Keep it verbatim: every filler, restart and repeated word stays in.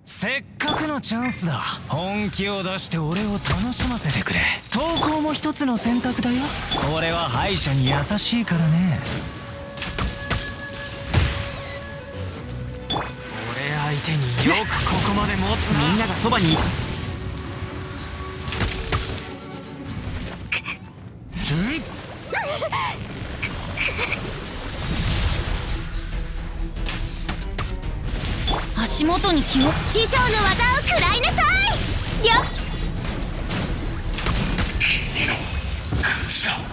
せっかくのチャンスだ。本気を出して俺を楽しませてくれ。投稿も一つの選択だよ。俺は敗者に優しいからね。俺相手によくここまで持つな。みんながそばにいる。 足元に気を。師匠の技を食らいなさい。よっ。君の口だ。